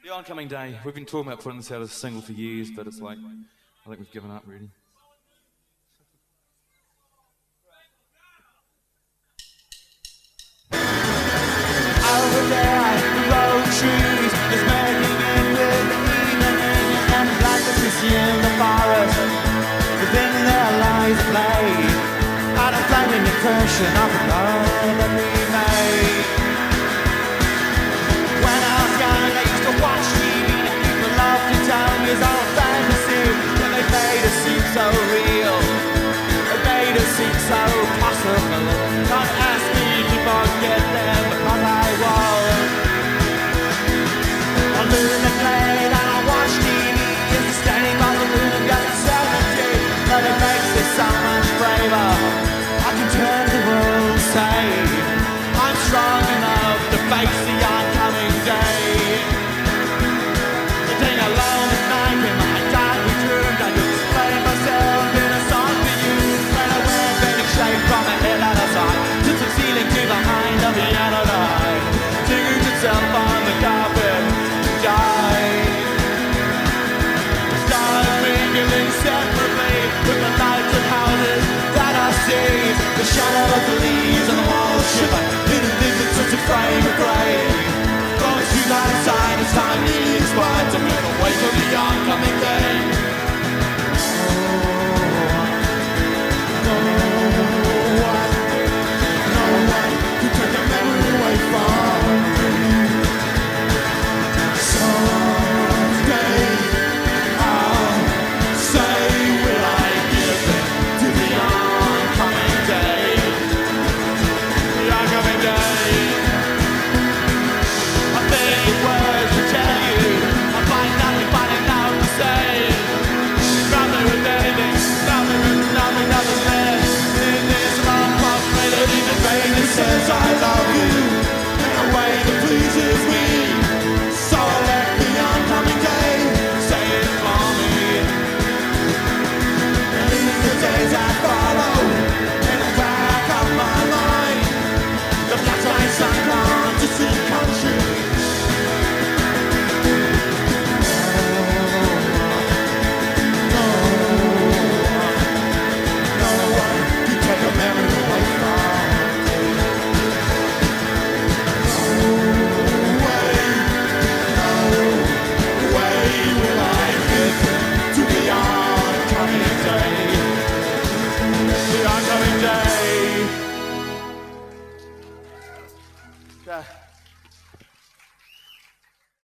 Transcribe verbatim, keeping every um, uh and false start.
The Oncoming Day. We've been talking about putting this out as a single for years, but it's like, I think we've given up really. Over there, the road trees is making it with the evening, and like the fish in the forest, within their lies play, out of flaming impression of the love that we made. When I was young, I used to watch T V, and people loved to tell me it's all fantasy, and they made it seem so real, they made it seem so possible. Don't ask me to forget them, because I won't. I live in plane and I watch T V, it's standing by the room, getting seventy, but it makes it so much braver. I can turn the world and say I'm strong enough to face the oncoming day. Sitting alone at night in my darkest room, I just play myself in a song for you. When I wear fading shade from my head out of sight, to the ceiling to behind the piano line, singing itself on the carpet to die. Stars mingling separately with the lights and houses that I see, the shadow of the leaves